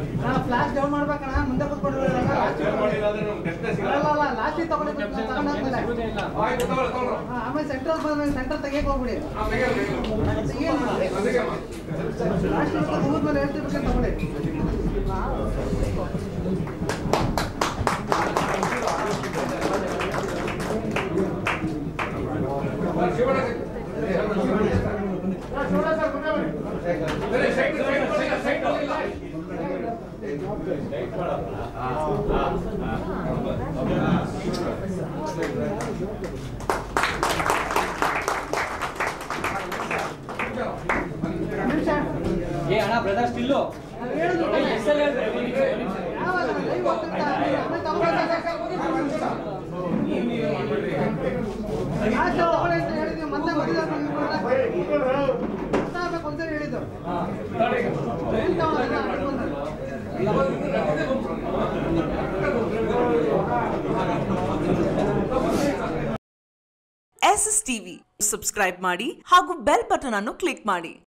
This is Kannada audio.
ಫ್ಲಾಶ್ ಡೌನ್ ಮಾಡ್ಬೇಕಣ್ಣ ಮುಂದೆ ಕೂತ್ಕೊಂಡ್ರೆ ಲಾಸ್ಟ್ ಆಮೇಲೆ ಸೆಂಟ್ರಲ್ ತೆಗಿಯಕ್ಕೆ ಹೋಗ್ಬಿಡಿ ಲಾಸ್ಟ್ ಮೇಲೆ ಹೇಳ್ತಿರ್ಬೇಕಂತ ತಗೊಳ್ಳಿ ये अಣ್ಣ ಬ್ರದರ್ ಸ್ಟಿಲ್ SSTV ಸಬ್ಸ್ಕ್ರೈಬ್ ಮಾಡಿ ಹಾಗೂ ಬೆಲ್ ಬಟನ್ ಅನ್ನು ಕ್ಲಿಕ್ ಮಾಡಿ.